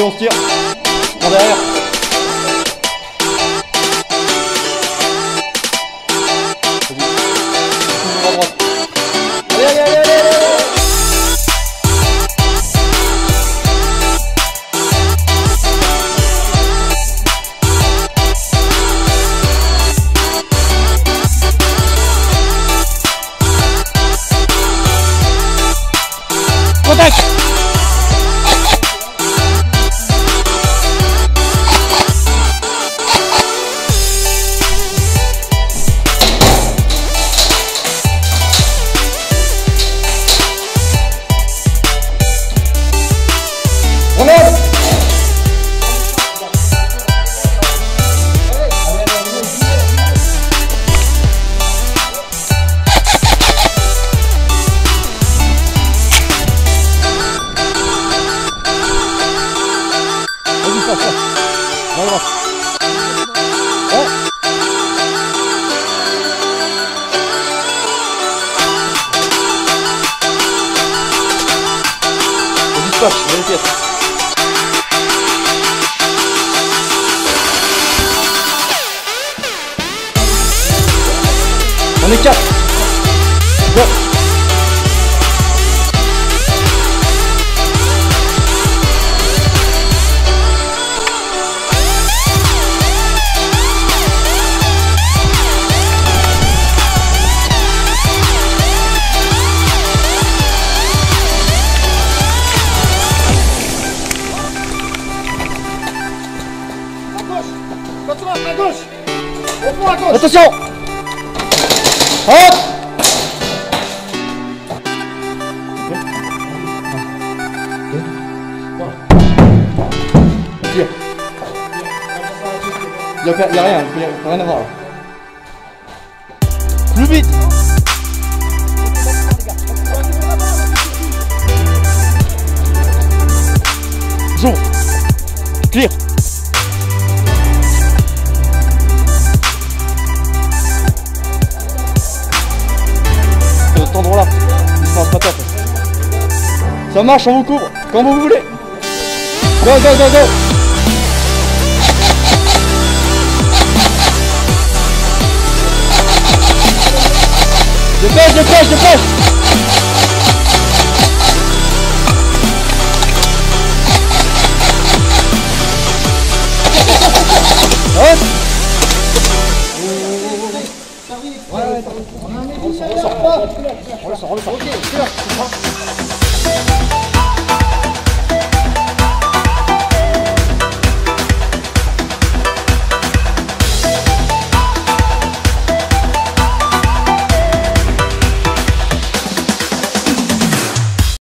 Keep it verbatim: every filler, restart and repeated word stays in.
on se tire. En derrière. Vas-y. À droite. Allez, allez, allez, allez, allez. Contact. Remonte. Vas-y, ça, ça. Voilà. Ouais. Vas-y, splash, vas-y, pièce. On est quatre. Go. À gauche. Au fond, à gauche. Attention. Hop. Tire. Il n'y a, a rien, il n'y a rien à voir là. Plus vite. Joue. Clear. Cet endroit là, distance patate. Ça marche, on vous couvre quand vous voulez. Go, go, go, go. Dépêche, dépêche, dépêche. Hop. Ouais, ouais, on le sort, on le sort pas. On le sort, on le sort. Ok,